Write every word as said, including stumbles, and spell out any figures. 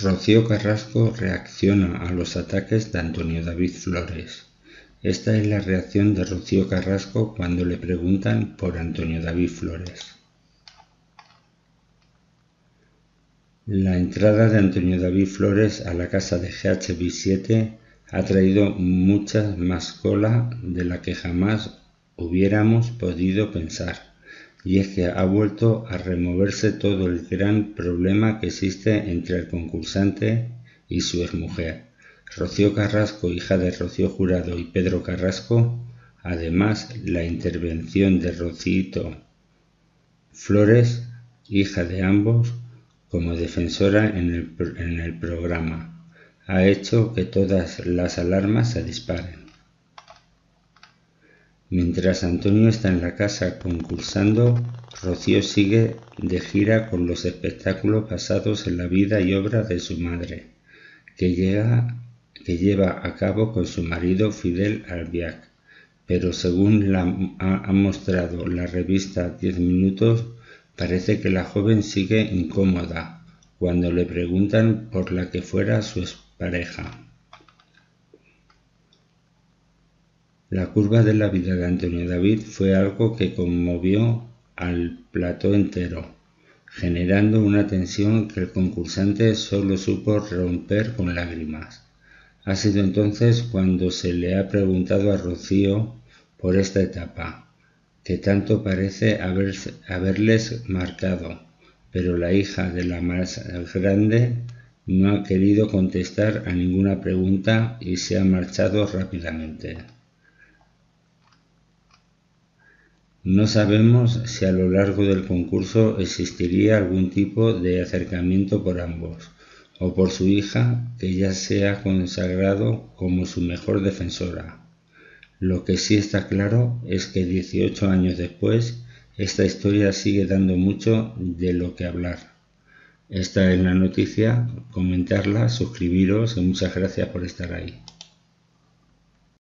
Rocío Carrasco reacciona a los ataques de Antonio David Flores. Esta es la reacción de Rocío Carrasco cuando le preguntan por Antonio David Flores. La entrada de Antonio David Flores a la casa de G H B siete ha traído mucha más cola de la que jamás hubiéramos podido pensar, y es que ha vuelto a removerse todo el gran problema que existe entre el concursante y su exmujer, Rocío Carrasco, hija de Rocío Jurado y Pedro Carrasco. Además, la intervención de Rocío Flores, hija de ambos, como defensora en el, en el programa, ha hecho que todas las alarmas se disparen. Mientras Antonio está en la casa concursando, Rocío sigue de gira con los espectáculos basados en la vida y obra de su madre, que, llega, que lleva a cabo con su marido Fidel Albiac. Pero según la ha, ha mostrado la revista diez minutos, parece que la joven sigue incómoda cuando le preguntan por la que fuera su expareja. La curva de la vida de Antonio David fue algo que conmovió al plató entero, generando una tensión que el concursante solo supo romper con lágrimas. Ha sido entonces cuando se le ha preguntado a Rocío por esta etapa, que tanto parece haber, haberles marcado, pero la hija de la más grande no ha querido contestar a ninguna pregunta y se ha marchado rápidamente. No sabemos si a lo largo del concurso existiría algún tipo de acercamiento por ambos, o por su hija, que ya se ha consagrado como su mejor defensora. Lo que sí está claro es que dieciocho años después, esta historia sigue dando mucho de lo que hablar. Esta es la noticia, comentarla, suscribiros y muchas gracias por estar ahí.